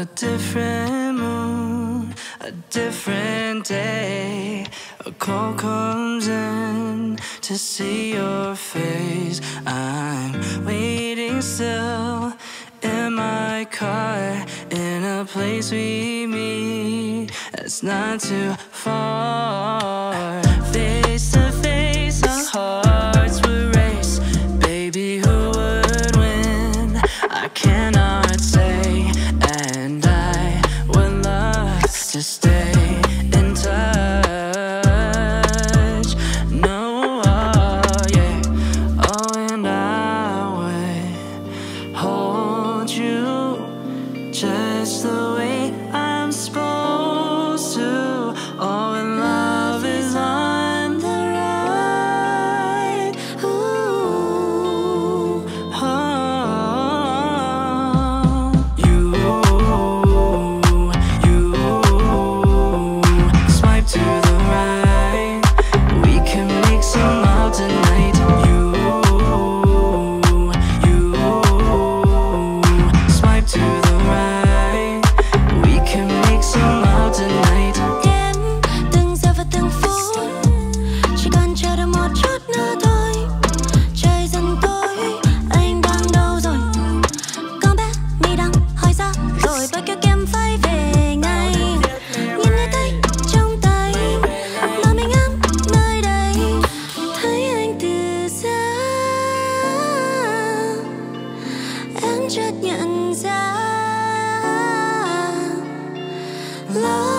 a different moon, a different day. A call comes in to see your face. I'm waiting still in my car, in a place we meet that's not too far. Face to face, our hearts would race. Baby, who would win? I cannot say, and I would love to stay in touch. No, yeah, oh, and I would hold you just the way I'm supposed to. Oh, and love is on the ride. Ooh, oh. You swipe to the right. We can make some out tonight. You swipe to the right. We can make some out tonight. Đến từng giờ và từng phút, chỉ cần chờ đợi một chút nữa thôi. Trời dần tối, anh đang đâu rồi? Con bé mi đang hỏi ra rồi bao kêu kem phai về ngay. Nhìn người tay trong tay, mà mình ấm nơi đây. Thấy anh từ xa, em chợt nhận ra. Love